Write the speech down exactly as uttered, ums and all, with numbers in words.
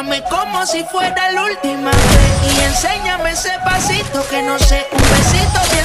Mírame como si fuera la última vez y enséñame ese pasito que no sé, un besito bien